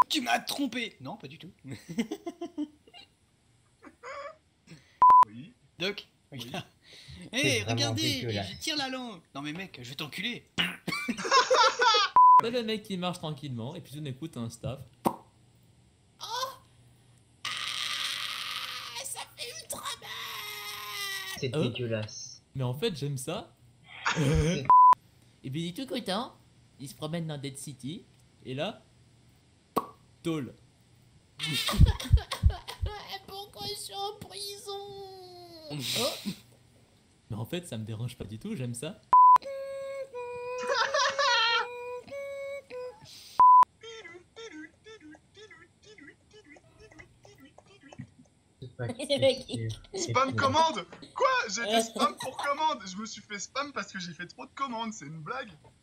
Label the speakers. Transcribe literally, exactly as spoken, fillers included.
Speaker 1: Tu m'as trompé. Non, pas du tout.
Speaker 2: Oui.
Speaker 1: Doc,
Speaker 2: Oui.
Speaker 1: regarde.
Speaker 3: C'est
Speaker 1: Hé,
Speaker 3: vraiment
Speaker 1: regardez,
Speaker 3: dégueulasse.
Speaker 1: je tire la langue. Non mais mec, je vais t'enculer.
Speaker 4: T'as le mec qui marche tranquillement et puis tu écoutes un staff.
Speaker 3: C'est
Speaker 4: Hein?
Speaker 3: dégueulasse.
Speaker 4: Mais en fait, j'aime ça. Et puis il est tout content. Il se promène dans Dead City. Et là, tôle.
Speaker 5: Pourquoi je suis en prison?
Speaker 4: Oh. Mais en fait, ça me dérange pas du tout, j'aime ça.
Speaker 3: C'est pas
Speaker 5: Le mec, il-
Speaker 3: sûr. C'est
Speaker 2: Spam
Speaker 3: pire.
Speaker 2: commande. Quoi? J'ai fait spam pour commande. Je me suis fait spam parce que j'ai fait trop de commandes. C'est une blague.